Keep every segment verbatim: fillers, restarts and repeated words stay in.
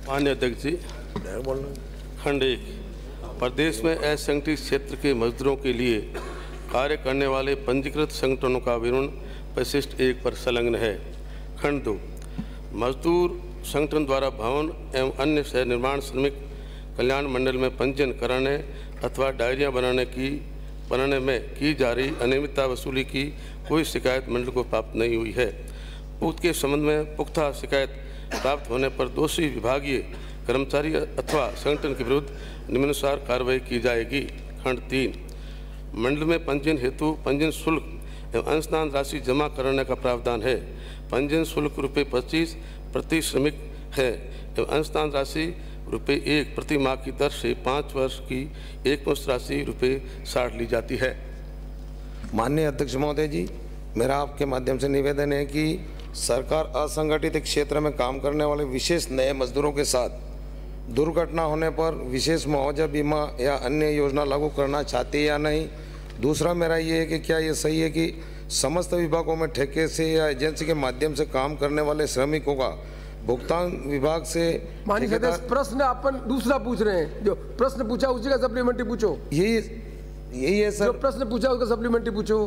माननीय अध्यक्ष जी, खंड एक, प्रदेश में असंगठित क्षेत्र के मजदूरों के लिए कार्य करने वाले पंजीकृत संगठनों का विवरण परिशिष्ट एक पर संलग्न है। खंड दो, मजदूर संगठन द्वारा भवन एवं अन्य शहर निर्माण श्रमिक कल्याण मंडल में पंजीयन कराने अथवा डायरियां बनाने की बनाने में की जा रही अनियमितता वसूली की कोई शिकायत मंडल को प्राप्त नहीं हुई है। उक्त के संबंध में पुख्ता शिकायत प्राप्त होने पर दोषी विभागीय कर्मचारी अथवा संगठन के विरुद्ध निम्नानुसार कार्रवाई की जाएगी। खंड तीन, मंडल में पंजीयन हेतु पंजीयन शुल्क एवं अंशदान राशि जमा कराने का प्रावधान है। पंजीयन शुल्क रुपये पच्चीस प्रति श्रमिक है एवं अंशदान राशि रुपये एक प्रति माह की दर से पाँच वर्ष की एक मुश्त राशि रुपये साठ ली जाती है। माननीय अध्यक्ष महोदय जी, मेरा आपके माध्यम से निवेदन है कि सरकार असंगठित क्षेत्र में काम करने वाले विशेष नए मजदूरों के साथ दुर्घटना होने पर विशेष मुआवजा बीमा या अन्य योजना लागू करना चाहती है या नहीं। दूसरा मेरा ये है कि क्या ये सही है कि समस्त विभागों में ठेके से या एजेंसी के माध्यम से काम करने वाले श्रमिकों का भुगतान विभाग से। माननीय सदस्य, प्रश्न अपन दूसरा पूछ रहे हैं, जो प्रश्न पूछा उसी का सप्लीमेंट्री पूछो। यही यही है सर, जो प्रश्न पूछा उसका सप्लीमेंट्री पूछो।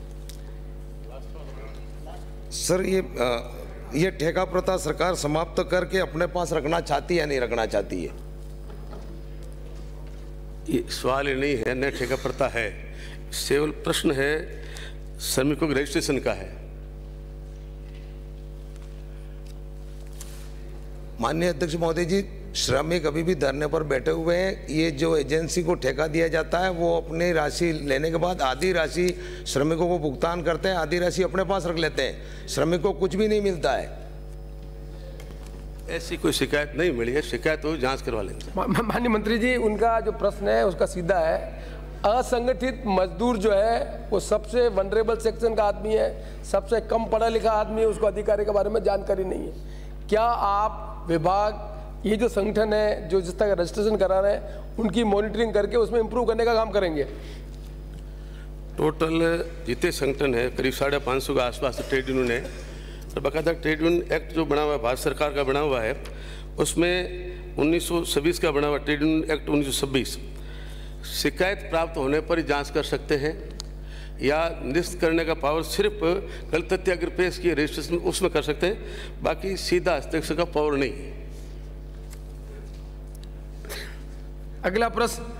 सर ये आ, ये ठेका प्रथा सरकार समाप्त करके अपने पास रखना चाहती है या नहीं रखना चाहती है? ये सवाल ही नहीं है, न ठेका प्रथा है, केवल प्रश्न है श्रमिकों के रजिस्ट्रेशन का है। माननीय अध्यक्ष महोदय जी, श्रमिक अभी भी धरने पर बैठे हुए हैं। ये जो एजेंसी को ठेका दिया जाता है वो अपनी राशि लेने के बाद आधी राशि श्रमिकों को भुगतान करते हैं, आधी राशि अपने पास रख लेते हैं। श्रमिक को कुछ भी नहीं मिलता है। ऐसी कोई शिकायत नहीं मिली है, शिकायत हो जांच करवा लेंगे। माननीय मंत्री जी, उनका जो प्रश्न है उसका सीधा है, असंगठित मजदूर जो है वो सबसे वनरेबल सेक्शन का आदमी है, सबसे कम पढ़ा लिखा आदमी है, उसको अधिकारी के बारे में जानकारी नहीं है। क्या आप विभाग ये जो संगठन है जो जिस तरह का रजिस्ट्रेशन करा रहे हैं उनकी मॉनिटरिंग करके उसमें इंप्रूव करने का काम करेंगे? टोटल जितने संगठन है करीब साढ़े पाँच सौ के आसपास ट्रेड यूनियन है और बाकायदा ट्रेड यूनियन एक्ट जो बना हुआ है भारत सरकार का बना हुआ है उसमें उन्नीस सौ छब्बीस का बना हुआ ट्रेड यूनियन एक्ट उन्नीस सौ छब्बीस। शिकायत प्राप्त होने पर ही जांच कर सकते हैं या निरस्त करने का पावर सिर्फ गलत तथ्य अगर पेश किए रजिस्ट्रेशन उसमें कर सकते हैं, बाकी सीधा हस्ताक्षर का पावर नहीं है। अगला प्रश्न